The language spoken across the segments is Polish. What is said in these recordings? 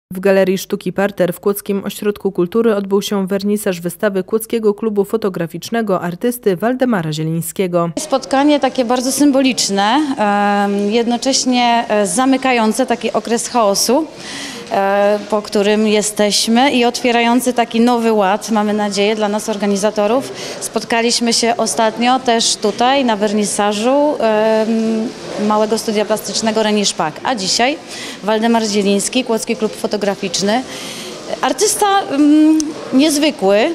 W Galerii Sztuki Parter w Kłodzkim Ośrodku Kultury odbył się wernisaż wystawy Kłodzkiego Klubu Fotograficznego artysty Waldemara Zielińskiego. Spotkanie takie bardzo symboliczne, jednocześnie zamykające taki okres chaosu, po którym jesteśmy i otwierający taki nowy ład, mamy nadzieję, dla nas organizatorów. Spotkaliśmy się ostatnio też tutaj na wernisażu Małego Studia Plastycznego Reni Szpak, a dzisiaj Waldemar Zieliński, Kłodzki Klub Fotograficzny. Artysta niezwykły,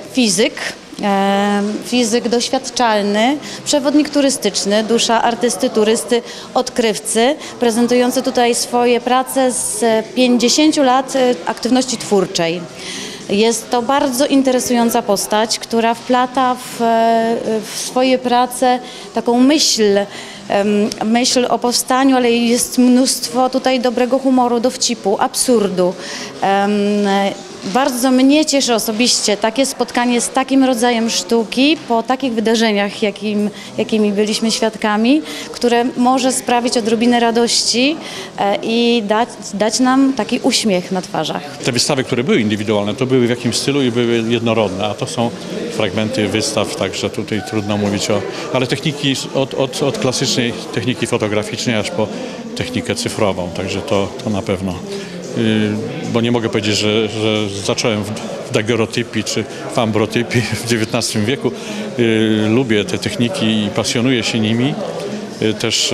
fizyk doświadczalny, przewodnik turystyczny, dusza artysty, turysty, odkrywcy, prezentujący tutaj swoje prace z 50 lat aktywności twórczej. Jest to bardzo interesująca postać, która wplata w swoje prace taką myśl o powstaniu, ale jest mnóstwo tutaj dobrego humoru, dowcipu, absurdu. Bardzo mnie cieszy osobiście takie spotkanie z takim rodzajem sztuki po takich wydarzeniach, jakimi byliśmy świadkami, które może sprawić odrobinę radości i dać nam taki uśmiech na twarzach. Te wystawy, które były indywidualne, to były w jakimś stylu i były jednorodne, a to są fragmenty wystaw, także tutaj trudno mówić ale techniki od klasycznej techniki fotograficznej aż po technikę cyfrową, także to na pewno. Bo nie mogę powiedzieć, że zacząłem w daguerreotypii czy w ambrotypii w XIX wieku. Lubię te techniki i pasjonuję się nimi. Też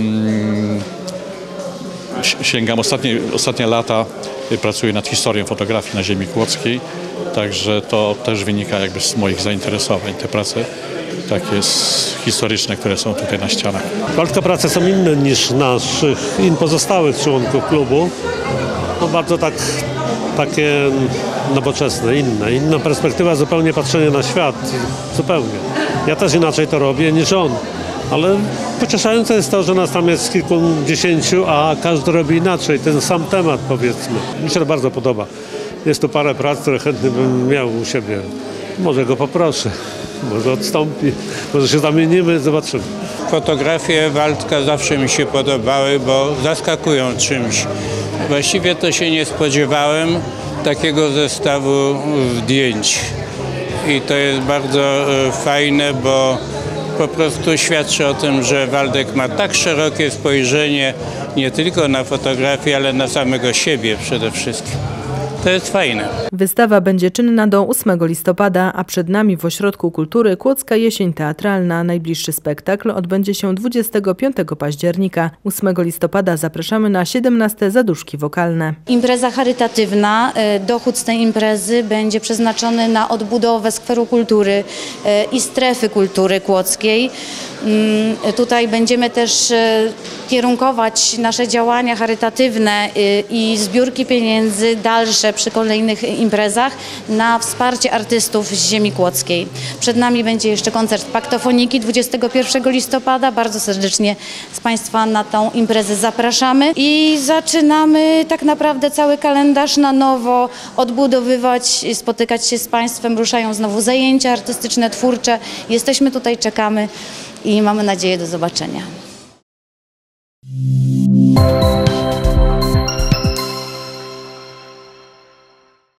sięgam ostatnie lata, pracuję nad historią fotografii na ziemi kłodzkiej, także to też wynika jakby z moich zainteresowań. Te prace takie historyczne, które są tutaj na ścianach. Waldka prace są inne niż naszych pozostałych członków klubu. No bardzo takie nowoczesne, inna perspektywa, zupełnie patrzenie na świat, zupełnie. Ja też inaczej to robię niż on, ale pocieszające jest to, że nas tam jest kilkudziesięciu, a każdy robi inaczej, ten sam temat powiedzmy. Mi się to bardzo podoba. Jest tu parę prac, które chętnie bym miał u siebie. Może go poproszę, może odstąpi, może się zamienimy, zobaczymy. Fotografie Waldka zawsze mi się podobały, bo zaskakują czymś. Właściwie to się nie spodziewałem takiego zestawu zdjęć. I to jest bardzo fajne, bo po prostu świadczy o tym, że Waldek ma tak szerokie spojrzenie nie tylko na fotografię, ale na samego siebie przede wszystkim. To jest fajne. Wystawa będzie czynna do 8 listopada, a przed nami w Ośrodku Kultury Kłodzka Jesień Teatralna. Najbliższy spektakl odbędzie się 25 października. 8 listopada zapraszamy na 17 zaduszki wokalne. Impreza charytatywna. Dochód z tej imprezy będzie przeznaczony na odbudowę skweru kultury i strefy kultury kłodzkiej. Tutaj będziemy też kierunkować nasze działania charytatywne i zbiórki pieniędzy dalsze przy kolejnych imprezach na wsparcie artystów z ziemi kłodzkiej. Przed nami będzie jeszcze koncert Paktofoniki 21 listopada. Bardzo serdecznie z Państwa na tą imprezę zapraszamy i zaczynamy tak naprawdę cały kalendarz na nowo odbudowywać, spotykać się z Państwem. Ruszają znowu zajęcia artystyczne, twórcze. Jesteśmy tutaj, czekamy i mamy nadzieję do zobaczenia.